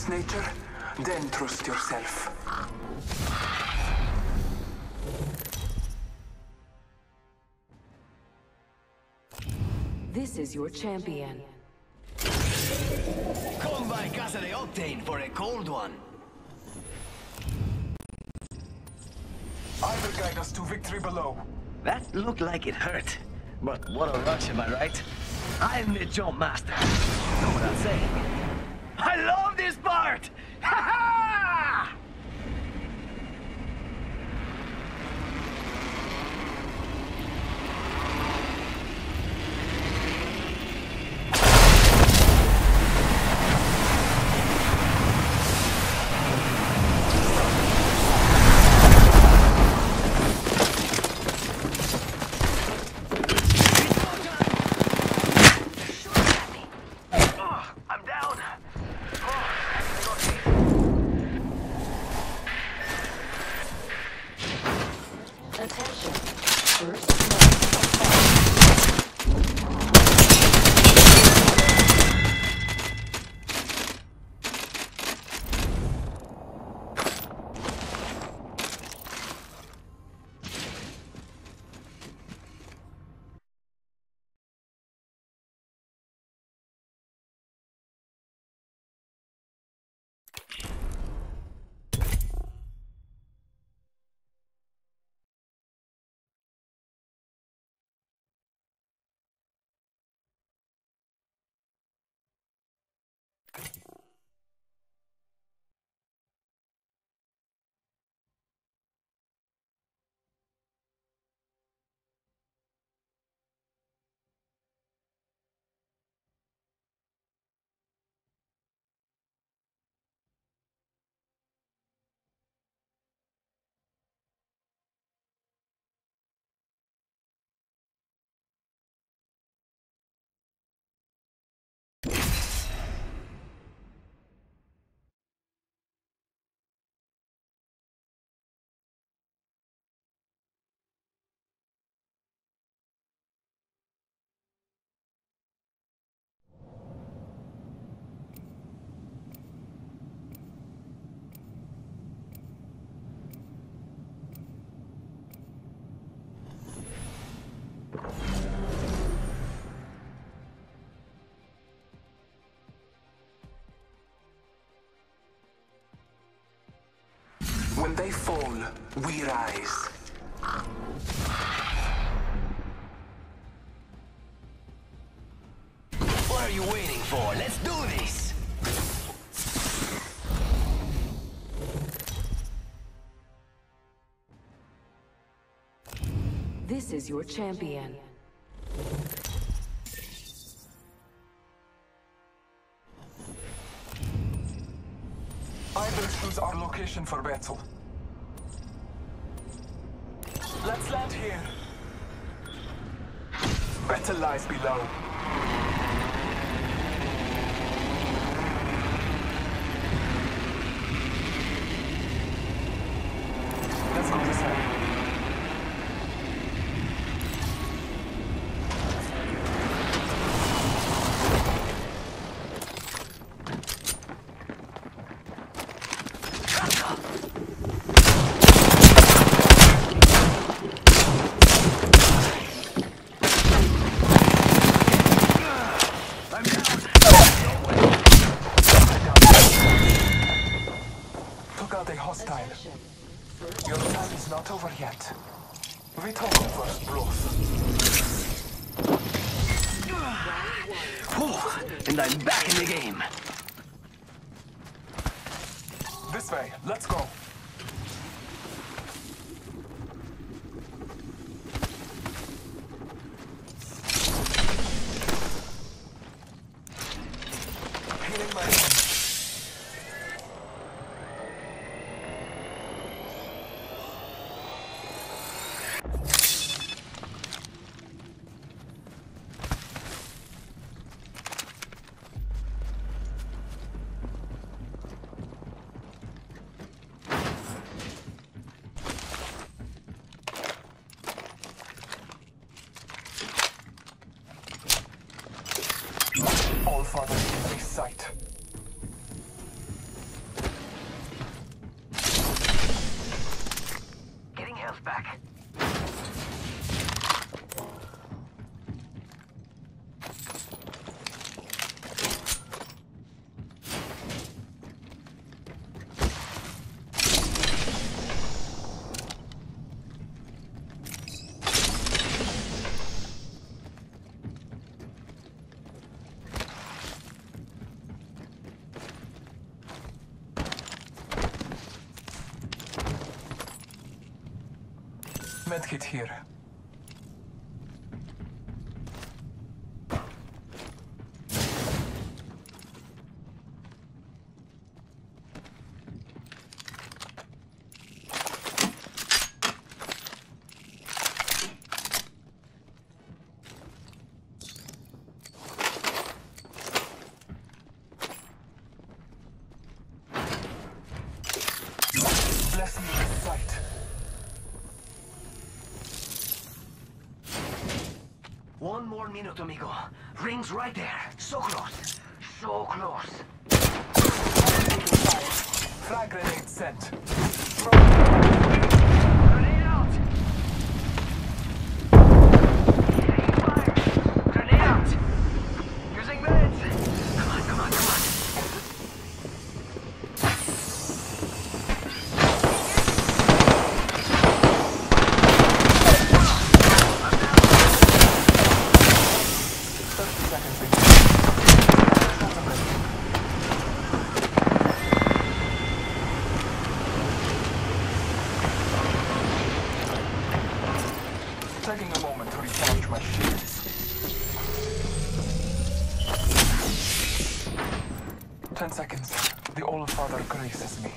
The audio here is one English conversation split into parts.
trust nature, then trust yourself. This is your champion. Come by Casa de Octane for a cold one. I will guide us to victory below. That looked like it hurt. But what a rush, am I right? I'm the jump master. Know what I'm saying? I love this part! Ha ha! Attention. First blood. When they fall, we rise. What are you waiting for? Let's do this! This is your champion. I will choose our location for battle. Let's land here. Battle lies below. Let's go this way. Hostile. Your time is not over yet. We talk of first blows. And I'm back in the game. This way, let's go. Healing my hand. All Father in this sight. Medkit here. Bless me with sight. One more minute, amigo. Ring's right there. So close. So close. Frag grenade sent. Grenade out! Fire! Grenade out! Using meds! Come on, come on, come on. Taking a moment to recharge my shields. 10 seconds. The All Father graces me.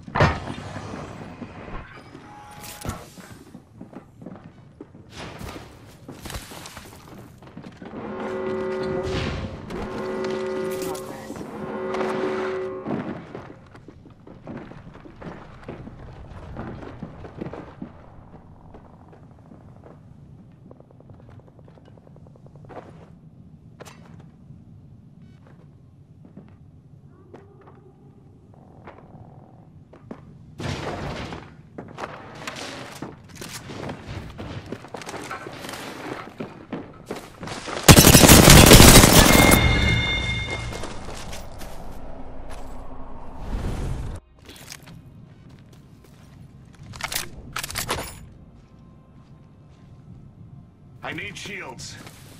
I need shields.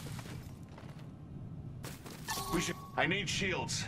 I need shields.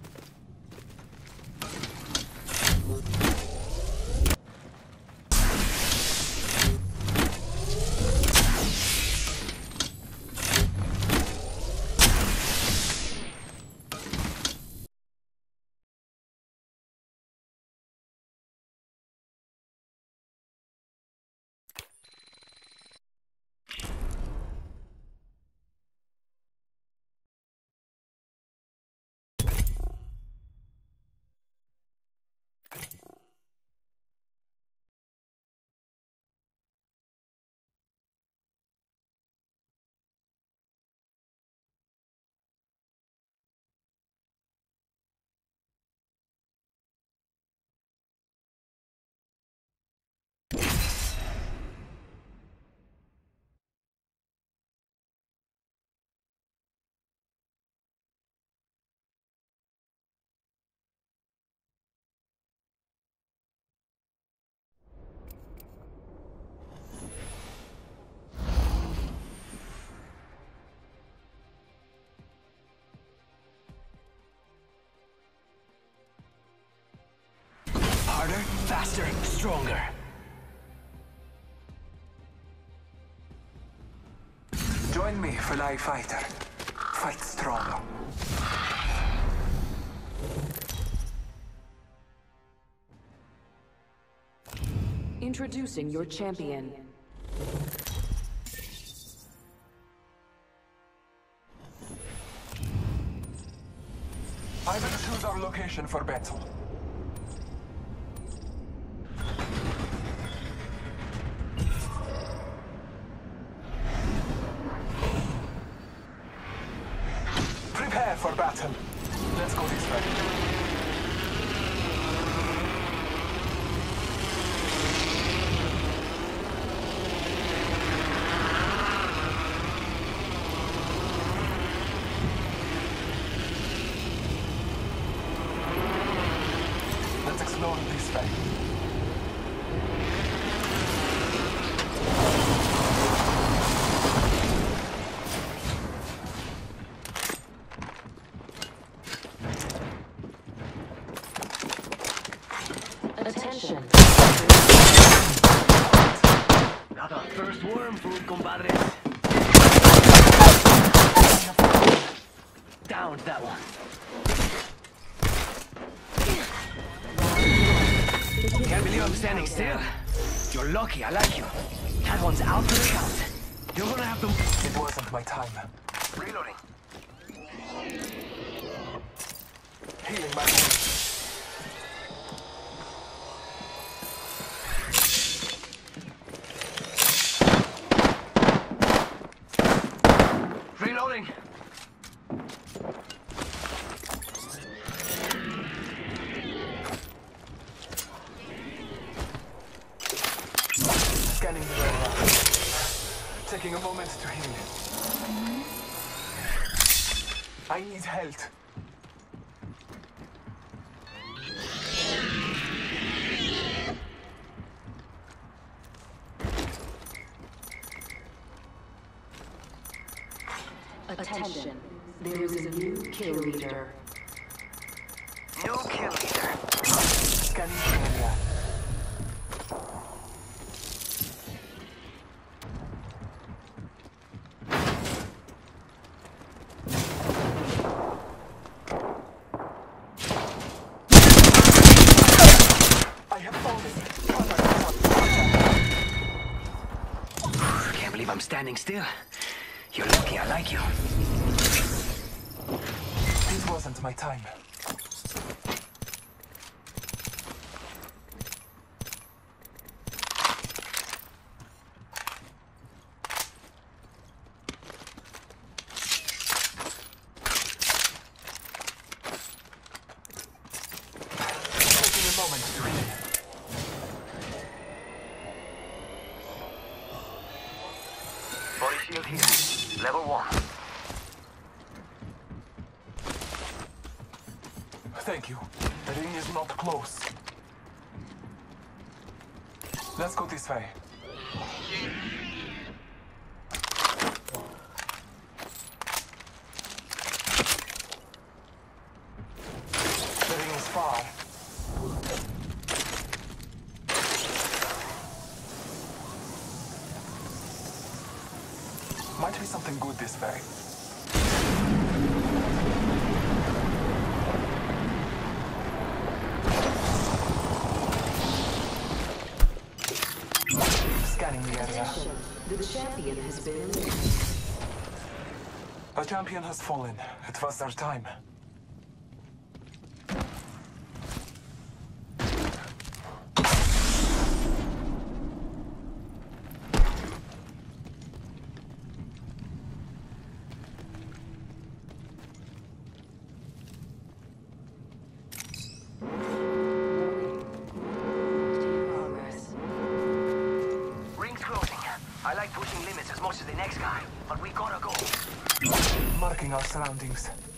Harder, faster, stronger. Join me, Fly Fighter. Fight strong. Introducing your champion. I will choose our location for battle. Prepare for battle. Let's go this way. Let's explore this way. Attention. Got our first worm food, compadres. Downed that one. Can't believe I'm standing still. You're lucky, I like you. That one's out for the count. You're gonna have to... It wasn't my time. Reloading. Healing my wounds. Reloading. Scanning the area. Taking a moment to heal. I need health. Attention. There is a new kill leader. No kill leader. Scanning the area. I have fallen. Can't believe I'm standing still. You're lucky, I like you. It wasn't my time. Taking a moment to heal. Body shield here. Level 1. Thank you. The ring is not close. Let's go this way. The ring is far. Might be something good this way. Scanning the area. The champion has been eliminated. A champion has fallen. It was their time. Progress. Ring's closing. I like pushing limits as much as the next guy, but we gotta go. Marking our surroundings.